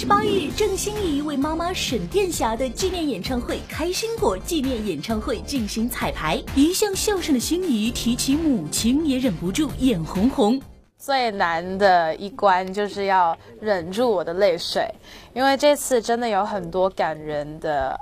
28日，郑欣宜为妈妈沈殿霞的纪念演唱会“开心果”纪念演唱会进行彩排。一向孝顺的欣宜提起母亲，也忍不住眼红红。 最难的一关就是要忍住我的泪水，因为这次真的有很多感人的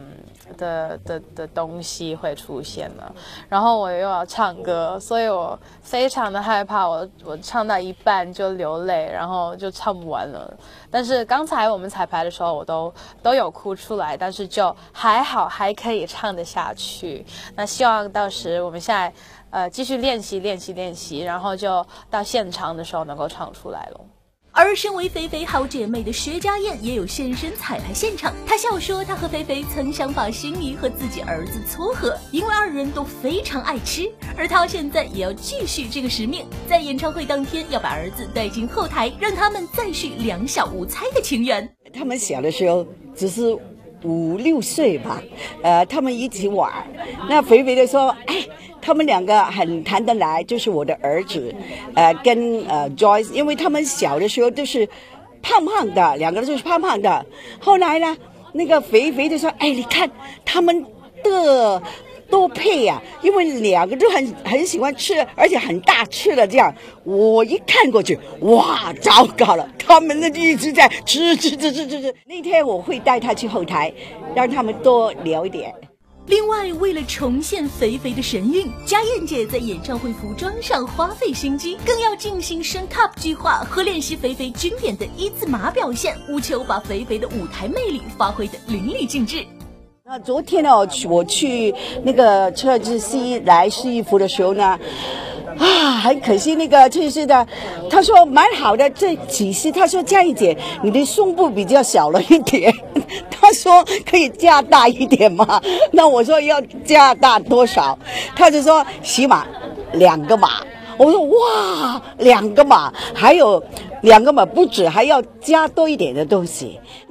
东西会出现了，然后我又要唱歌，所以我非常的害怕我唱到一半就流泪，然后就唱不完了。但是刚才我们彩排的时候我都有哭出来，但是就还好，还可以唱得下去。那希望到时我们现在继续练习，然后就到现场的时候能够唱出来了。 而身为菲菲好姐妹的薛家燕也有现身彩排现场，她笑说她和菲菲曾想把欣宜和自己儿子撮合，因为二人都非常爱吃，而她现在也要继续这个使命，在演唱会当天要把儿子带进后台，让他们再续两小无猜的情缘。 他们小的时候只是5、6岁吧，他们一起玩，那肥肥的说，他们两个很谈得来，就是我的儿子，跟Joyce， 因为他们小的时候都是胖胖的，两个都是胖胖的。后来呢，那个肥肥的说，你看他们的多配呀，因为两个都很喜欢吃，而且很大吃的这样。我一看过去，哇，糟糕了，他们一直在吃。那天我会带他去后台，让他们多聊一点。 另外，为了重现肥肥的神韵，家燕姐在演唱会服装上花费心机，更要进行升 cup 计划和练习肥肥经典的一字马表现，务求把肥肥的舞台魅力发挥得淋漓尽致。 那昨天呢，我去那个设计师来试衣服的时候呢，很可惜那个设计师的，他说蛮好的，这其实他说佳怡姐，你的胸部比较小了一点，他说可以加大一点吗？那我说要加大多少？他就说起码2个码。我说哇，2个码，还有2个码不止，还要加多一点的东西。